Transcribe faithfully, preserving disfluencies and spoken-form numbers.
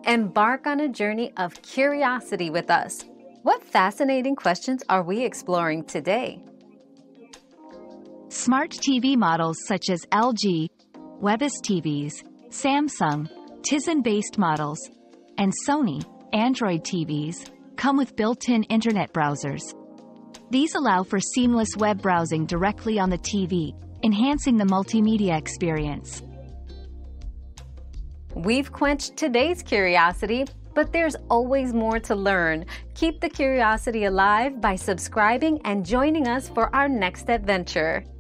Embark on a journey of curiosity with us. What fascinating questions are we exploring today? Smart T V models such as L G, WebOS T Vs, Samsung, Tizen-based models, and Sony, Android T Vs, come with built-in internet browsers. These allow for seamless web browsing directly on the T V, enhancing the multimedia experience. We've quenched today's curiosity, but there's always more to learn. Keep the curiosity alive by subscribing and joining us for our next adventure.